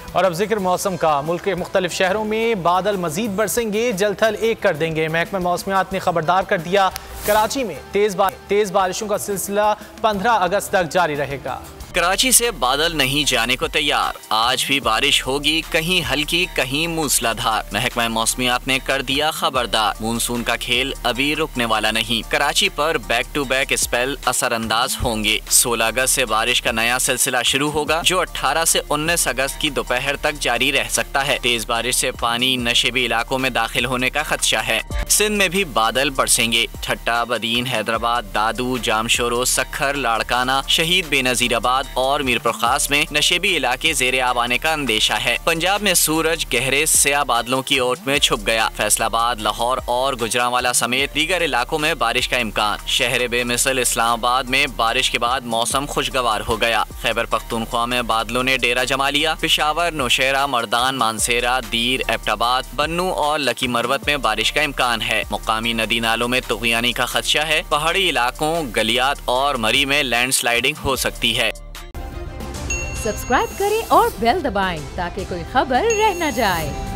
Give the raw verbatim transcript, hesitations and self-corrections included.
और अब जिक्र मौसम का। मुल्क के मुख्तलिफ शहरों में बादल मजीद बरसेंगे, जलथल एक कर देंगे। महकमा मौसमियात ने खबरदार कर दिया, कराची में तेज बा, तेज बारिशों का सिलसिला पंद्रह अगस्त तक जारी रहेगा। कराची से बादल नहीं जाने को तैयार, आज भी बारिश होगी, कहीं हल्की कहीं मूसलाधार। महकमा मौसमियात ने कर दिया खबरदार, मानसून का खेल अभी रुकने वाला नहीं। कराची पर बैक टू बैक स्पेल असरअंदाज होंगे। सोलह अगस्त से बारिश का नया सिलसिला शुरू होगा, जो अठारह से उन्नीस अगस्त की दोपहर तक जारी रह सकता है। तेज बारिश से पानी नशेबी इलाकों में दाखिल होने का खदशा है। सिंध में भी बादल बरसेंगे। ठट्टा, बदीन, हैदराबाद, दादू, जामशोरो, सखर, लाड़काना, शहीद बेनजीराबाद और मीरपुर खास में नशेबी इलाके जेरे आब आने का अंदेशा है। पंजाब में सूरज गहरे स्याह बादलों की ओट में छुप गया। फैसलाबाद, लाहौर और गुजरांवाला समेत दीगर इलाकों में बारिश का इम्कान। शहर बेमिसल इस्लामाबाद में बारिश के बाद मौसम खुशगवार हो गया। खैबर पख्तूनख्वा में बादलों ने डेरा जमा लिया। पेशावर, नौशेरा, मर्दान, मानसेरा, दीर, एबटाबाद, बन्नू और लकी मरवत में बारिश का इम्कान है। मुकामी नदी नालों में तुगयानी का खदशा है। पहाड़ी इलाकों, गलियात और मरी में लैंडस्लाइडिंग हो सकती है। सब्सक्राइब करें और बेल दबाएं ताकि कोई खबर रह न जाए।